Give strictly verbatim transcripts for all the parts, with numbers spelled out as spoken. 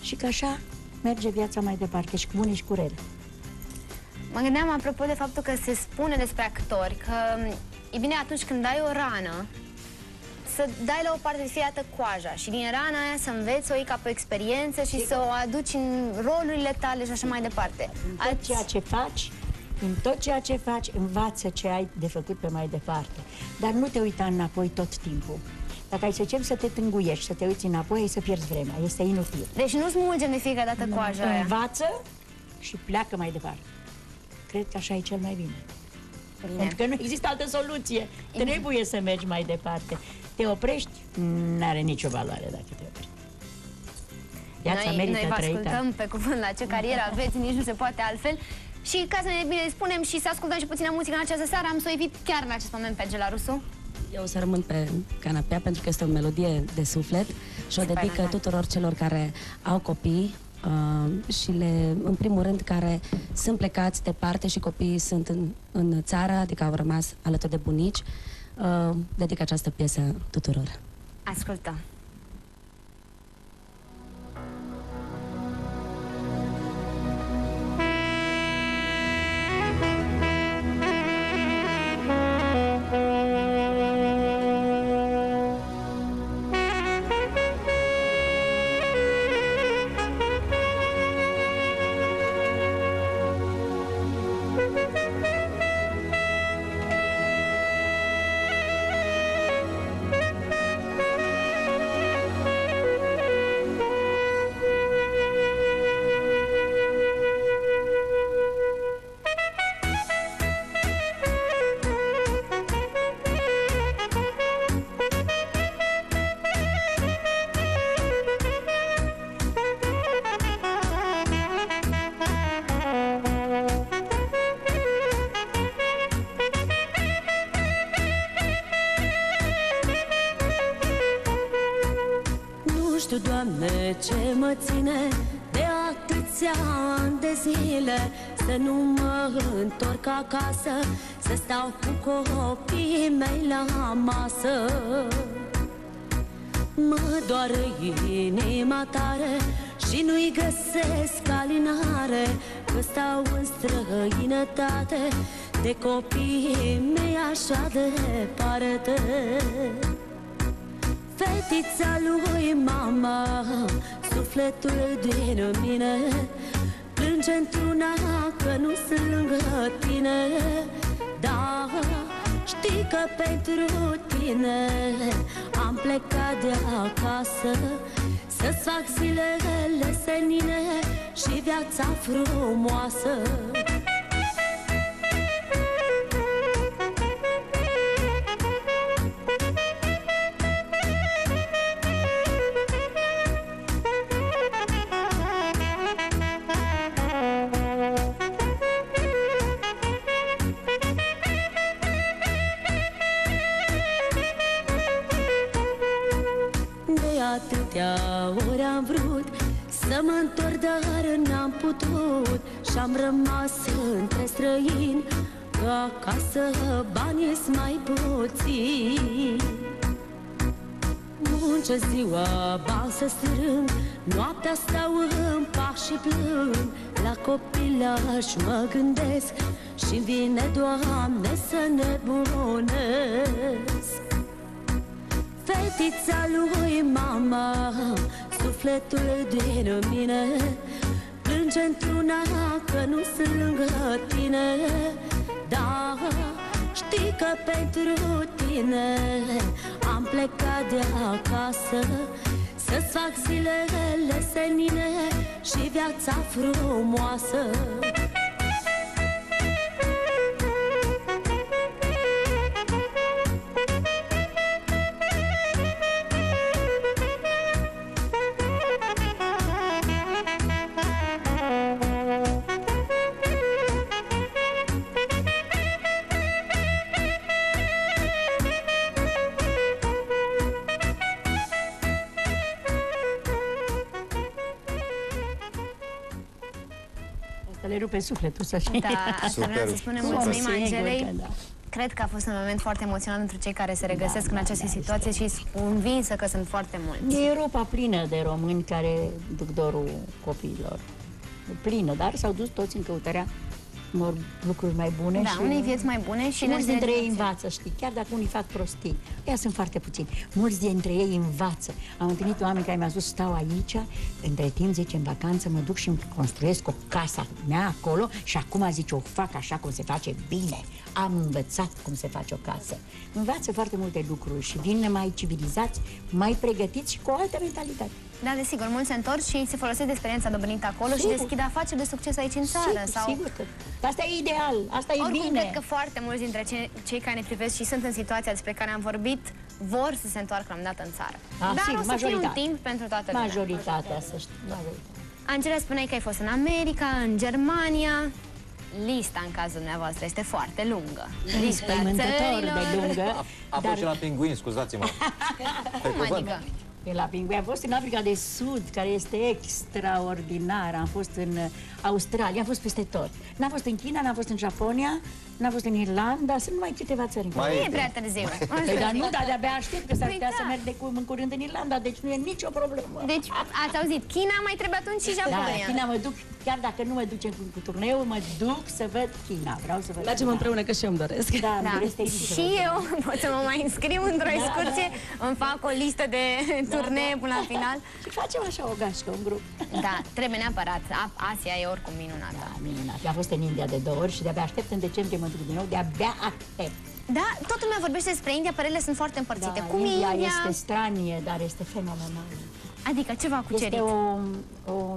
și că așa merge viața mai departe, și cu bune și cu rele. Mă gândeam apropo de faptul că se spune despre actori că e bine atunci când dai o rană să dai la o parte de fiecare coaja și din rana aia să înveți o iei ca pe experiență și să o aduci în rolurile tale și așa mai departe. În tot Ați... ceea ce faci, în tot ceea ce faci, învață ce ai de făcut pe mai departe. Dar nu te uita înapoi tot timpul. Dacă ai să începi să te tânguiești, să te uiți înapoi, ai să pierzi vremea. Este inutil. Deci nu smulgem de fiecare dată coaja aia. Învață și pleacă mai departe. Cred că așa e cel mai bine. Bine. Pentru că nu există altă soluție. Trebuie să mergi mai departe. Te oprești, n-are nicio valoare dacă te oprești. Viața Noi, merită noi vă trăită. ascultăm pe cuvânt la ce carieră aveți, nici nu se poate altfel. Și ca să ne bine spunem și să ascultăm și puțină muzică în această seară, am să o invit chiar în acest moment pe Angela Rusu. Eu o să rămân pe canapea pentru că este o melodie de suflet și o Super, dedică da. tuturor celor care au copii uh, și le, în primul rând, care sunt plecați departe și copiii sunt în, în țară, adică au rămas alături de bunici. Uh, dedic această piesă tuturor. Ascultăm. Doamne, ce mă ține de atâția ani de zile să nu mă întorc acasă, să stau cu copiii mei la masă. Mă doare inima tare și nu-i găsesc alinare, că stau în străinătate de copiii mei așa departe. Fetița lui mama, sufletul din mine, plânge într-una că nu sunt lângă tine. Da, știi că pentru tine am plecat de acasă, să-ți fac zilele senine și viața frumoasă. Atâtea ori am vrut să mă întorc, dar n-am putut și-am rămas între străini, că acasă banii-s mai puțini. Muncesc ziua, bani să strâng, noaptea stau în pași și plâng. La copilaș mă gândesc și-mi vine, Doamne, să nebunesc. Fetița lui mama, sufletul din mine, plânge într-una că nu sunt lângă tine. Da, știi că pentru tine am plecat de acasă, să-ți fac zilele senine și viața frumoasă. Le rupe sufletul, să știi. Da, asta vreau să spunem, mulțumim Angelei. Da. Cred că a fost un moment foarte emoționant pentru cei care se regăsesc Da, în da, această da, situație și sunt convinsă că sunt foarte mulți. E Europa plină de români care duc dorul copiilor. Plină, dar s-au dus toți în căutarea unor lucruri mai bune. Da, și unei vieți mai bune și și mulți dintre ei înțelegeți. învață, știi, chiar dacă unii fac prostii. Ea sunt foarte puțini. Mulți dintre ei învață. Am întâlnit oameni care mi-au spus, stau aici, între timp, zice, în vacanță mă duc și îmi construiesc o casă mea acolo și acum, zice, o fac așa cum se face bine. Am învățat cum se face o casă. Învață foarte multe lucruri și vin mai civilizați, mai pregătiți și cu o altă mentalitate. Da, desigur, mulți se întorc și se folosesc de experiența dobândită acolo Sigur. și deschid afaceri de succes aici în țară. Sigur, sau... sigur că asta e ideal, asta e Oricum, bine. cred că foarte mulți dintre cei, cei care ne privesc și sunt în situația despre care am vorbit vor să se întoarcă la un dat în țară. Ah, Dar sigur, o să fie un majoritate. timp pentru toată lumea. Majoritatea, să știi, majoritatea. Angela, spuneai că ai fost în America, în Germania. Lista în cazul dumneavoastră este foarte lungă. Lista Spăimântător de țărilor. lungă. A, a fost și la pinguini, scuzați-mă. Cum adică? Pe la Pinguin. Am fost în Africa de Sud, care este extraordinar. Am fost în Australia, am fost peste tot. N-am fost în China, n-am fost în Japonia, n-am fost în Irlanda, sunt numai câteva țări în care. Nu e prea târziu. Păi, dar nu, dar de-abia aștept că s-ar Păi putea da. să merg de cum în curând în Irlanda, deci nu e nicio problemă. Deci, ați auzit, China mai trebuie atunci și Da, Japonia. China mă duc, chiar dacă nu mă ducem cu, cu turneul, mă duc să văd China. Vreau să văd Mergem China. împreună, că și eu îmi doresc. Da, Da. îmi doresc teribil să Și văd. eu pot să mă mai înscriu într-o excursie, îmi fac o listă de turnee până la final. Și facem așa o gașcă, un grup. Da, trebuie neapărat. A- Asia e oricum minunată. Da, minunat. Am fost în India de două ori și de-abia aștept în decembrie mă duc din nou, de-abia aștept. Da, toată lumea vorbește despre India, părerele sunt foarte împărțite. Cum e India India? este stranie, dar este fenomenală. Adică ceva cucerit. Este o, o,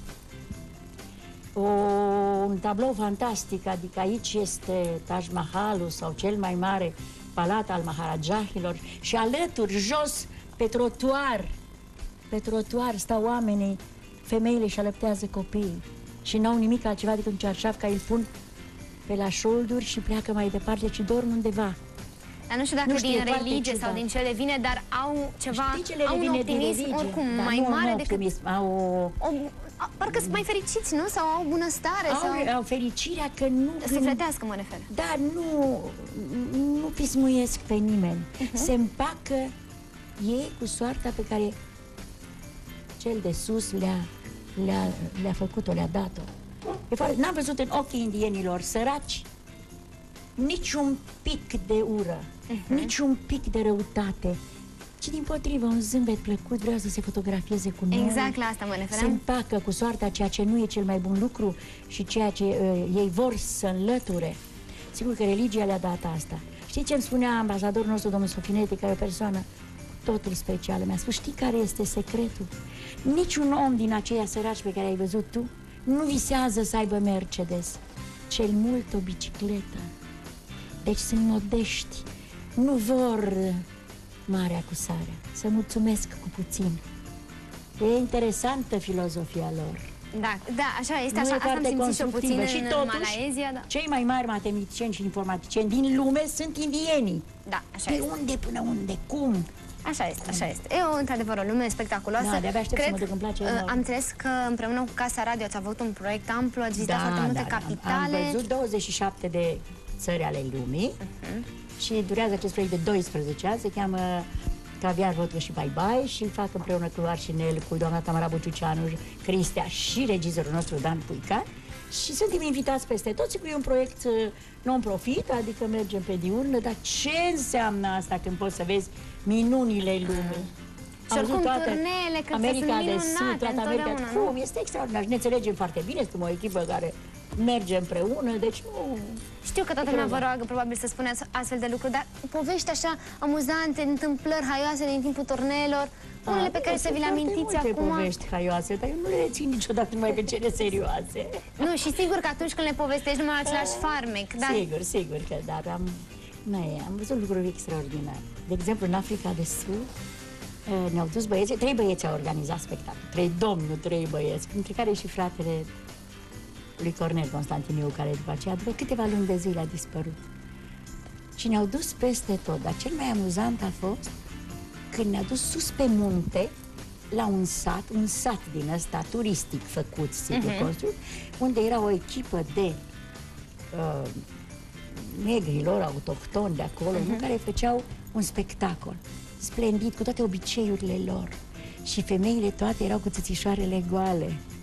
o, un tablou fantastic, adică aici este Taj Mahalul sau cel mai mare palat al Maharajahilor și alături, jos, pe trotuar, pe trotuar stau oamenii, femeile își alăptează copiii și n-au nimic altceva decât un cearșaf, ca îl pun pe la șolduri și pleacă mai departe și dorm undeva. Dar nu știu dacă Nu știu, din e foarte religie sau ciudat. din ce le vine, dar au ceva, Știi ce le au un revine din optimism religie? oricum Dar mai nu, mare nu decât... optimism, au o... O, a, parcă sunt mai fericiți, nu? Sau au bunăstare? Au, Sau... au fericirea că nu... Sufletească, mă refer. Da, nu, nu pismuiesc pe nimeni. Mhm. Se împacă ei cu soarta pe care cel de sus le-a le-a, le-a făcut-o, le-a dat-o. E foarte... N-am văzut în ochii indienilor săraci niciun pic de ură, Mhm. niciun pic de răutate, ci dimpotrivă un zâmbet plăcut, vrea să se fotografieze cu noi. Exact la asta mă Se referam. împacă cu soarta, ceea ce nu e cel mai bun lucru și ceea ce uh, ei vor să înlăture. Sigur că religia le-a dat asta. Știi ce îmi spunea ambasadorul nostru, domnul Sofinetti, care e o persoană totul specială? Mi-a spus, știi care este secretul? Niciun om din aceia săraci pe care ai văzut tu nu visează să aibă Mercedes, cel mult o bicicletă. Deci sunt modești, nu vor marea cu sarea, să mulțumesc cu puțin. E interesantă filozofia lor. Da, da, așa este, Nu așa, e asta am foarte simțit și eu puțin constructivă. în, Și în totuși, Malaezia, da. cei mai mari matematicieni și informaticieni din lume sunt indienii. Da, așa De este. unde până unde? Cum? Așa este, așa este. E o, într-adevăr, o lume spectaculoasă. Da, de-abia aștept să mă duc, îmi place uh, enorm. am înțeles că împreună cu Casa Radio ați avut un proiect amplu, ați vizitat foarte multe capitale. Am văzut douăzeci și șapte de țări ale lumii Uh-huh. și durează acest proiect de doisprezece ani, se cheamă Caviar, Vodcă și Bye Bye și îl fac împreună cu Arșinel, cu doamna Tamara Buciuceanu, Cristea și regizorul nostru Dan Puica. Și suntem invitați peste tot, sigur e un proiect uh, non-profit, adică mergem pe diurnă, dar ce înseamnă asta când poți să vezi minunile lumii? Și oricum turneele, că America sunt de minunate Sud, toată America, întotdeauna, nu? cum, este extraordinar și ne înțelegem foarte bine, suntem o echipă care merge împreună, deci nu... Știu că toată lumea vă roagă probabil să spuneți astfel de lucruri, dar povești așa amuzante, întâmplări haioase din timpul turneelor, unele pe care să vi le amintiți acum. acum. Povești haioase, dar eu nu le rețin niciodată numai pe cele serioase. Nu, și sigur că atunci când le povestești numai același farmec, dar Sigur, sigur că, dar am, n am văzut lucruri extraordinare. De exemplu, în Africa de Sud, eh, ne-au dus băieți, trei băieți au organizat spectacol, trei domni, nu trei băieți, între care și fratele lui Cornel Constantiniu, care după aceea, după câteva luni de zile, a dispărut. Și ne-au dus peste tot, dar cel mai amuzant a fost când ne-a dus sus pe munte, la un sat, un sat din ăsta turistic făcut, sigur, uh-huh. construit, unde era o echipă de uh, negrilor autohtoni de acolo, uh-huh. care făceau un spectacol splendid, cu toate obiceiurile lor. Și femeile toate erau cu țățișoarele goale.